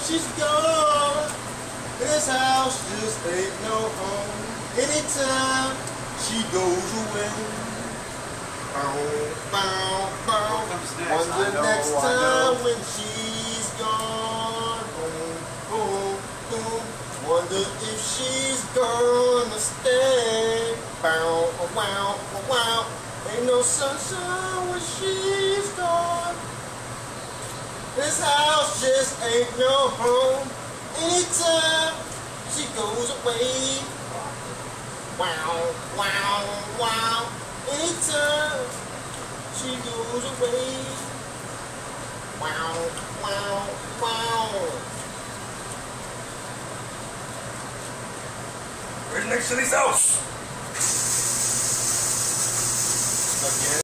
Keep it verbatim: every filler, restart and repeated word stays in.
she's gone. This house just ain't no home. Anytime she goes away. Bow, bow, bow. Wonder next time when she's gone. Boom, boom, boom. Wonder if she's gonna stay. Bow, wow, wow. Ain't no sunshine when she's gone. This house just ain't no home. Anytime she goes away. Wow, wow, wow. Anytime she goes away. Wow, wow, wow. Where's next to this house? Again.